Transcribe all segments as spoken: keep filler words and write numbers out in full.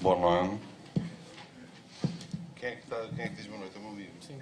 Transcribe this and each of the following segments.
Bom ano. Quem é que, tá, quem é que diz boa noite? Eu vou ouvir. Sim.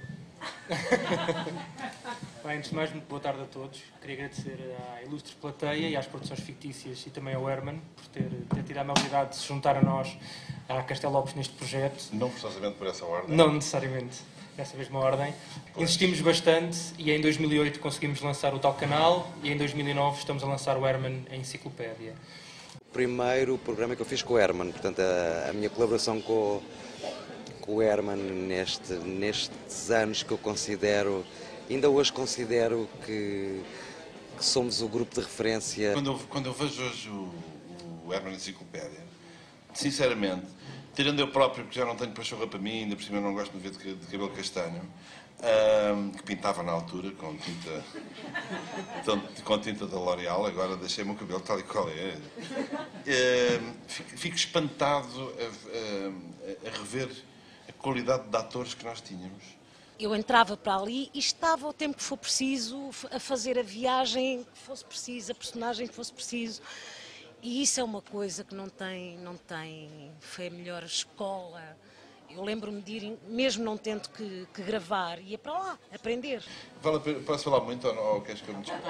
Bem, antes de mais, muito boa tarde a todos. Queria agradecer à ilustre plateia e às produções fictícias e também ao Herman por ter, ter tido a amabilidade de se juntar a nós, à Castelo Lopes, neste projeto. Não precisamente por essa ordem. Não necessariamente nessa mesma ordem. Pois. Insistimos bastante e em dois mil e oito conseguimos lançar o tal canal e em dois mil e nove estamos a lançar o Herman em enciclopédia. O primeiro programa que eu fiz com o Herman, portanto a, a minha colaboração com, com o Herman neste, nestes anos que eu considero, ainda hoje considero que, que somos o grupo de referência. Quando eu, quando eu vejo hoje o, o Herman Enciclopédia, sinceramente, tirando eu próprio, que já não tenho pachorra para mim, ainda por cima eu não gosto de ver de, de cabelo castanho, uh, que pintava na altura com tinta, com tinta da L'Oréal, agora deixei-me o cabelo tal e qual é. Uh, fico, fico espantado a, a, a rever a qualidade de atores que nós tínhamos. Eu entrava para ali e estava o tempo que for preciso a fazer a viagem que fosse preciso, a personagem que fosse preciso. E isso é uma coisa que não tem, não tem, foi a melhor escola. Eu lembro-me de ir, mesmo não tendo que, que gravar, ia para lá, aprender. Vale a pena, posso falar muito ou, não, ou queres que eu me desculpe?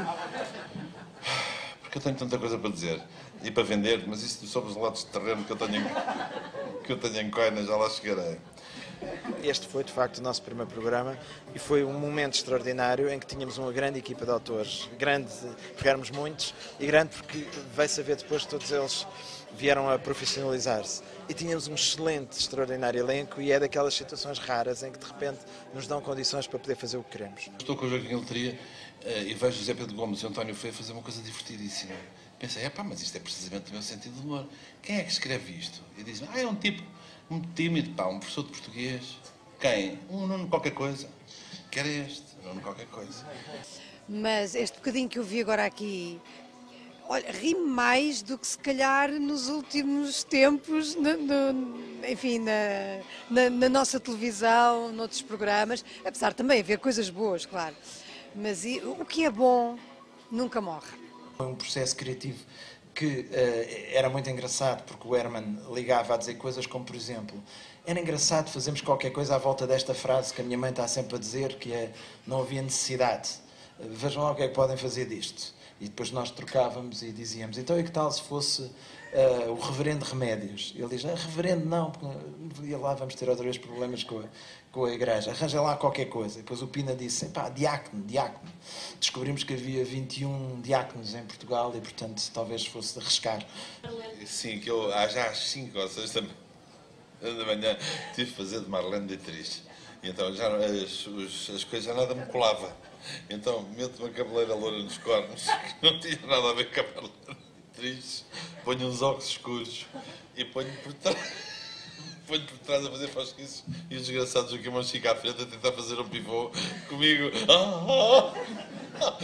Porque eu tenho tanta coisa para dizer e para vender, mas isso sobre os lados de terreno que eu tenho em, que eu tenho em coina, já lá chegarei. Este foi, de facto, o nosso primeiro programa e foi um momento extraordinário em que tínhamos uma grande equipa de autores, grande porque éramos muitos e grande porque veio-se a ver depois que todos eles vieram a profissionalizar-se. E tínhamos um excelente, extraordinário elenco e é daquelas situações raras em que de repente nos dão condições para poder fazer o que queremos. Estou com o jogo em loteria e vejo José Pedro Gomes e António Feio fazer uma coisa divertidíssima. Pensei, é pá, mas isto é precisamente o meu sentido de humor. Quem é que escreve isto? E dizem, ah, é um tipo muito tímido, pá, um professor de português. Quem? Um Nuno qualquer coisa. Que era este, Nuno qualquer coisa. Mas este bocadinho que eu vi agora aqui, olha, ri mais do que se calhar nos últimos tempos, no, no, enfim, na, na, na nossa televisão, noutros programas, apesar de também haver coisas boas, claro. Mas e, o que é bom nunca morre. Foi um processo criativo que uh, era muito engraçado, porque o Herman ligava a dizer coisas como, por exemplo, era engraçado fazermos qualquer coisa à volta desta frase que a minha mãe está sempre a dizer, que é, não havia necessidade, vejam lá o que é que podem fazer disto. E depois nós trocávamos e dizíamos, então e que tal se fosse uh, o reverendo Remédios? Ele diz, ah, reverendo não, porque lá vamos ter outra vez problemas com a, com a igreja, arranja lá qualquer coisa. Depois o Pina disse, pá, diácono, diácono. Descobrimos que havia vinte e um diáconos em Portugal e, portanto, talvez fosse de arriscar. Sim, que eu já às cinco ou seis da manhã tive de fazer de Marlene Dietrich. E então já, as, os, as coisas já nada me colava. Então meto uma cabeleira loura nos cornos, que não tinha nada a ver com a Marlene Dietrich, ponho uns óculos escuros e ponho por trás, ponho por trás a fazer fasquices e os desgraçados aqui vão ficar à frente a tentar fazer um pivô comigo. Ah, ah,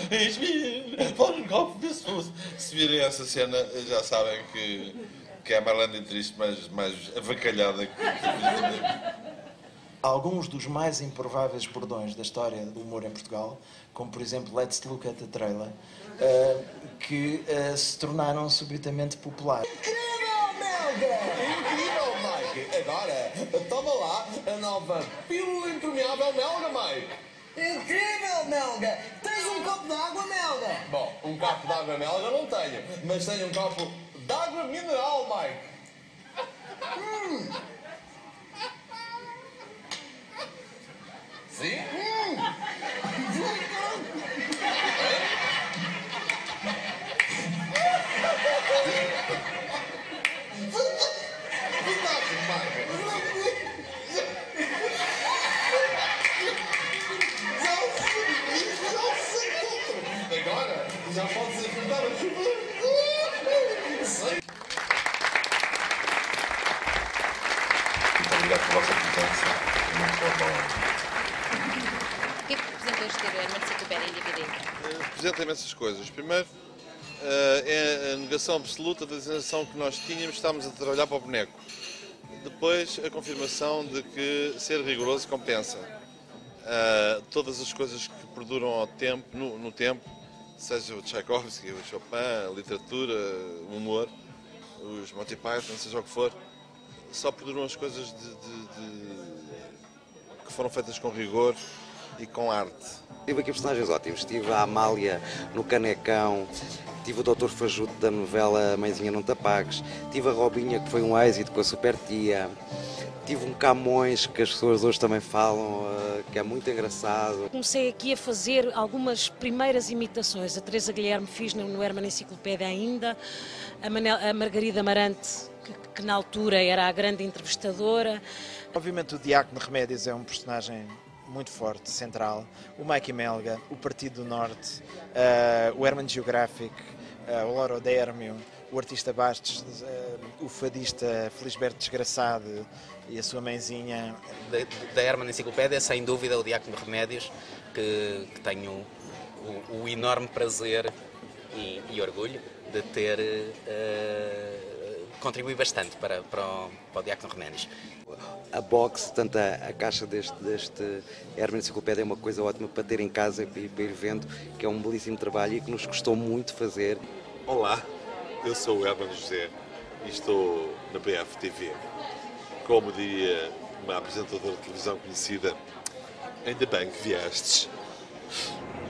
se virem essa cena já sabem que, que é a Marlene Dietrich mais, mais avacalhada que, que Alguns dos mais improváveis bordões da história do humor em Portugal, como por exemplo Let's Look at the Trailer, uh, que uh, se tornaram subitamente populares. Incrível, Melga! Incrível, Mike! Agora, toma lá a nova pílula impermeável Melga, Mike! Incrível, Melga! Tens um copo de água, Melga? Bom, um copo de água Melga não tenho, mas tenho um copo de água mineral, Mike! Hum. Sim? Hum. Agora já pode ser cantar a chuva. Muito obrigado pela vossa presença. Muito bom. O que é que representa hoje ter a Herman Enciclopédia em D V D? Representa imensas coisas. Primeiro, é a negação absoluta da sensação que nós tínhamos, estávamos a trabalhar para o boneco. Depois, a confirmação de que ser rigoroso compensa. Todas as coisas que perduram ao tempo, no, no tempo, seja o Tchaikovsky, o Chopin, a literatura, o humor, os Monty Python, seja o que for, só perduram as coisas de, de, de, que foram feitas com rigor e com arte. Tive aqui personagens ótimos. Tive a Amália no Canecão, tive o doutor Fajuto da novela Mãezinha Não Te Apagues, tive a Robinha, que foi um êxito com a Super Tia, tive um Camões, que as pessoas hoje também falam, que é muito engraçado. Comecei aqui a fazer algumas primeiras imitações. A Teresa Guilherme fiz no Herman Enciclopédia ainda, a, Manel, a Margarida Amarante, que, que na altura era a grande entrevistadora. Obviamente o Diácono Remédios é um personagem muito forte, central. O Mikey Melga, o Partido do Norte, uh, o Herman Geographic, uh, o Loro Dérmio, o artista Bastos, uh, o fadista Felisberto Desgraçado e a sua mãezinha. Da, da Herman Enciclopédia, sem dúvida, o Diácono Remédios, que, que tenho o, o enorme prazer e, e orgulho de ter uh, contribuído bastante para, para, o, para o Diácono Remédios. A box, portanto, a, a caixa deste, deste Herman Enciclopédia é uma coisa ótima para ter em casa e para ir vendo, que é um belíssimo trabalho e que nos custou muito fazer. Olá, eu sou o Herman José e estou na B F T V. Como diria uma apresentadora de televisão conhecida, ainda bem que viestes.